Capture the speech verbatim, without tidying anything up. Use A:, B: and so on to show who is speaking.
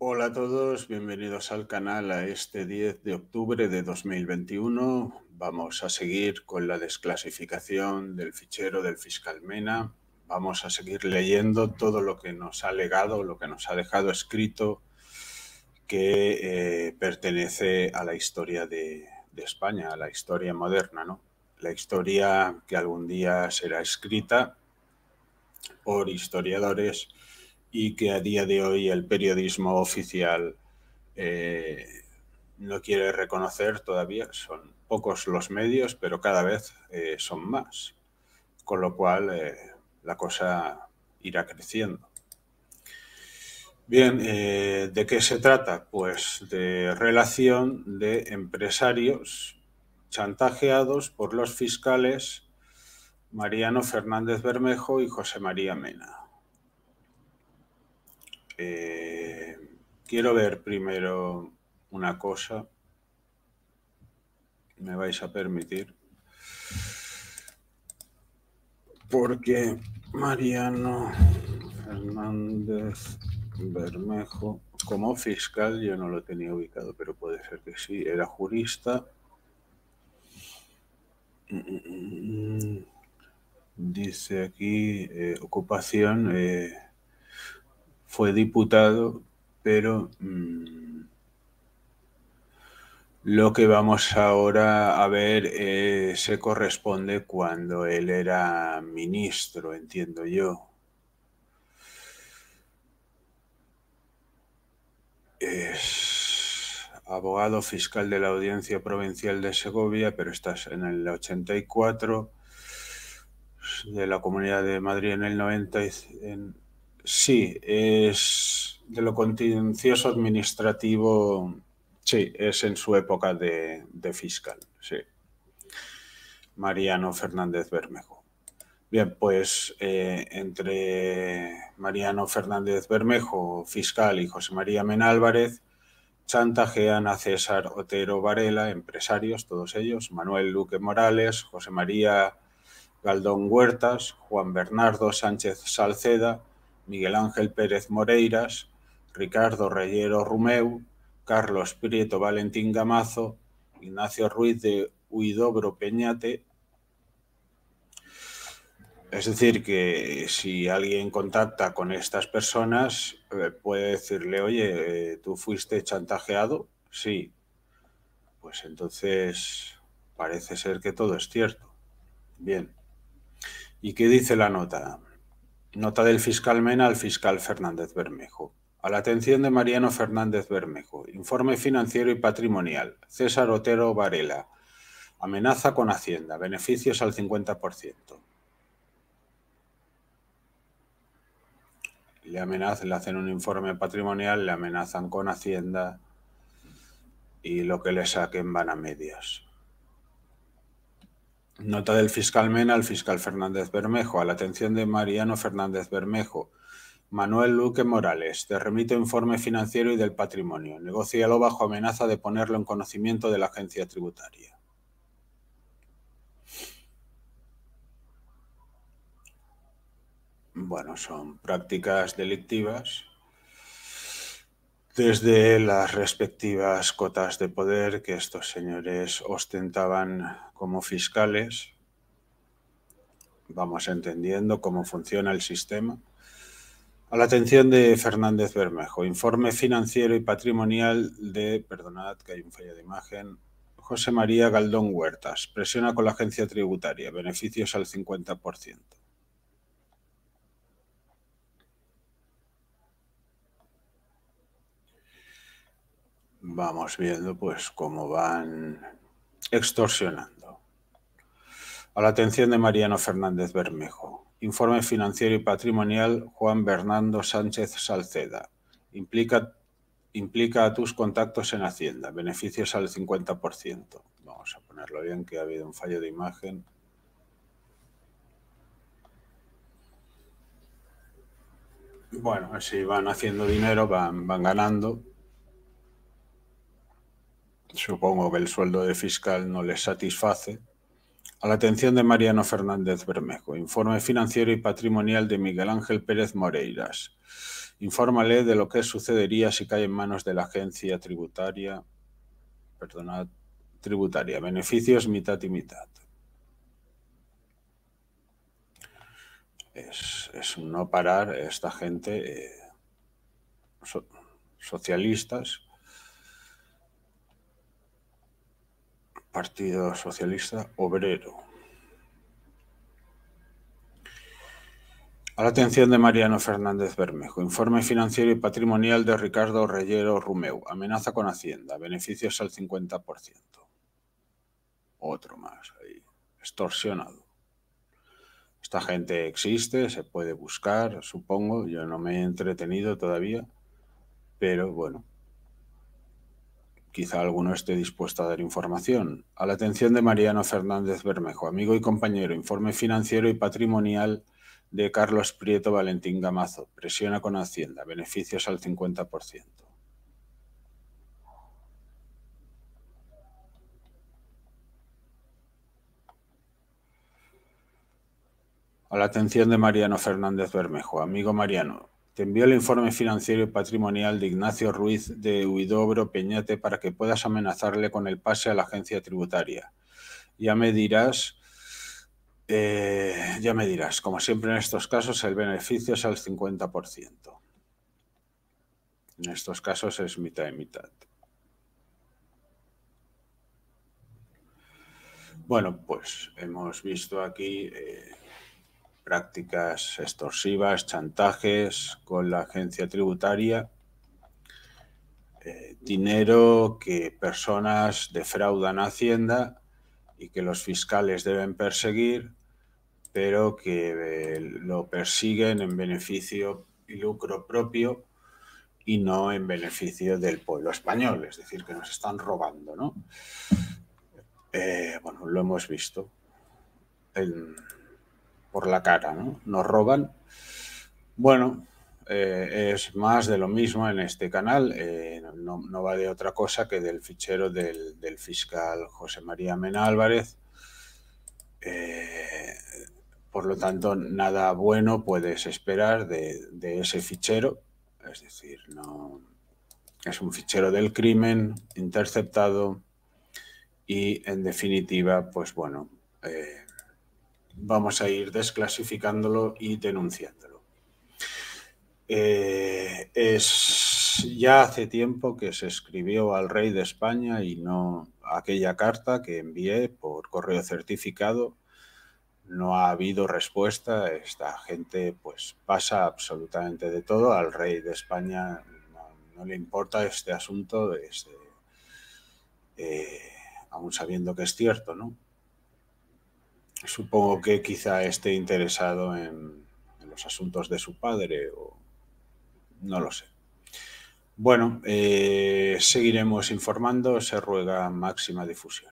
A: Hola a todos, bienvenidos al canal a este diez de octubre de dos mil veintiuno. Vamos a seguir con la desclasificación del fichero del fiscal Mena. Vamos a seguir leyendo todo lo que nos ha legado, lo que nos ha dejado escrito, que eh, pertenece a la historia de, de España, a la historia moderna, ¿no? La historia que algún día será escrita por historiadores y que a día de hoy el periodismo oficial eh, no quiere reconocer todavía. Son pocos los medios, pero cada vez eh, son más, con lo cual eh, la cosa irá creciendo. Bien, eh, ¿de qué se trata? Pues de relación de empresarios chantajeados por los fiscales Mariano Fernández Bermejo y José María Mena. Eh, quiero ver primero una cosa. Me vais a permitir. Porque Mariano Fernández Bermejo, como fiscal, yo no lo tenía ubicado, pero puede ser que sí. Era jurista. Dice aquí, eh, ocupación, eh, fue diputado, pero mmm, lo que vamos ahora a ver eh, se corresponde cuando él era ministro, entiendo yo. Es abogado fiscal de la Audiencia Provincial de Segovia, pero estás en el ochenta y cuatro, de la Comunidad de Madrid en el noventa. En, sí, es de lo contencioso administrativo. Sí, es en su época de, de fiscal, sí. Mariano Fernández Bermejo. Bien, pues eh, entre Mariano Fernández Bermejo, fiscal, y José María Mena Álvarez, chantajean a César Otero Varela, empresarios, todos ellos, Manuel Luque Morales, José María Galdón Huertas, Juan Bernardo Sánchez Salceda, Miguel Ángel Pérez Moreiras, Ricardo Reyero Rumeu, Carlos Prieto Valentín Gamazo, Ignacio Ruiz de Huidobro Peñate. Es decir, que si alguien contacta con estas personas, puede decirle, oye, ¿tú fuiste chantajeado? Sí. Pues entonces parece ser que todo es cierto. Bien. ¿Y qué dice la nota? Nota del fiscal Mena al fiscal Fernández Bermejo. A la atención de Mariano Fernández Bermejo. Informe financiero y patrimonial. César Otero Varela. Amenaza con Hacienda. Beneficios al cincuenta por ciento. Le amenazan, le hacen un informe patrimonial, le amenazan con Hacienda y lo que le saquen van a medias. Nota del fiscal Mena al fiscal Fernández Bermejo. A la atención de Mariano Fernández Bermejo. Manuel Luque Morales. Te remito informe financiero y del patrimonio. Negócialo bajo amenaza de ponerlo en conocimiento de la agencia tributaria. Bueno, son prácticas delictivas desde las respectivas cotas de poder que estos señores ostentaban como fiscales. Vamos entendiendo cómo funciona el sistema. A la atención de Fernández Bermejo, informe financiero y patrimonial de, perdonad que hay un fallo de imagen, José María Galdón Huertas. Presiona con la agencia tributaria, beneficios al cincuenta por ciento. Vamos viendo pues cómo van extorsionando. A la atención de Mariano Fernández Bermejo. Informe financiero y patrimonial Juan Bernardo Sánchez Salceda. Implica, implica a tus contactos en Hacienda. Beneficios al cincuenta por ciento. Vamos a ponerlo bien, que ha habido un fallo de imagen. Bueno, si van haciendo dinero, van, van ganando. Supongo que el sueldo de fiscal no les satisface. A la atención de Mariano Fernández Bermejo. Informe financiero y patrimonial de Miguel Ángel Pérez Moreiras. Infórmale de lo que sucedería si cae en manos de la agencia tributaria, perdonad, tributaria. Beneficios mitad y mitad. Es, es un no parar esta gente, eh, so, socialistas, Partido Socialista Obrero. A la atención de Mariano Fernández Bermejo. Informe financiero y patrimonial de Ricardo Reyero Rumeu. Amenaza con Hacienda. Beneficios al cincuenta por ciento. Otro más ahí. Extorsionado. Esta gente existe, se puede buscar, supongo. Yo no me he entretenido todavía. Pero bueno. Quizá alguno esté dispuesto a dar información. A la atención de Mariano Fernández Bermejo. Amigo y compañero. Informe financiero y patrimonial de Carlos Prieto Valentín Gamazo. Presiona con Hacienda. Beneficios al cincuenta por ciento. A la atención de Mariano Fernández Bermejo. Amigo Mariano, te envío el informe financiero y patrimonial de Ignacio Ruiz de Huidobro Peñate para que puedas amenazarle con el pase a la agencia tributaria. Ya me dirás... Eh, ya me dirás, como siempre en estos casos, el beneficio es al cincuenta por ciento. En estos casos es mitad y mitad. Bueno, pues hemos visto aquí eh, prácticas extorsivas, chantajes con la agencia tributaria, eh, dinero que personas defraudan a Hacienda y que los fiscales deben perseguir, pero que eh, lo persiguen en beneficio y lucro propio y no en beneficio del pueblo español, es decir, que nos están robando, ¿no? Eh, bueno, lo hemos visto en, por la cara, ¿no? Nos roban. Bueno, eh, es más de lo mismo en este canal, eh, no, no va de otra cosa que del fichero del, del fiscal José María Mena Álvarez. Eh, por lo tanto, nada bueno puedes esperar de, de ese fichero, es decir, no es un fichero del crimen interceptado y, en definitiva, pues bueno, eh, vamos a ir desclasificándolo y denunciándolo. Eh, es ya hace tiempo que se escribió al rey de España y no aquella carta que envié por correo certificado. No ha habido respuesta. Esta gente pues pasa absolutamente de todo. Al rey de España no, no le importa este asunto, este, eh, aún sabiendo que es cierto, ¿no? Supongo que quizá esté interesado en, en los asuntos de su padre o no lo sé. Bueno, eh, seguiremos informando. Se ruega máxima difusión.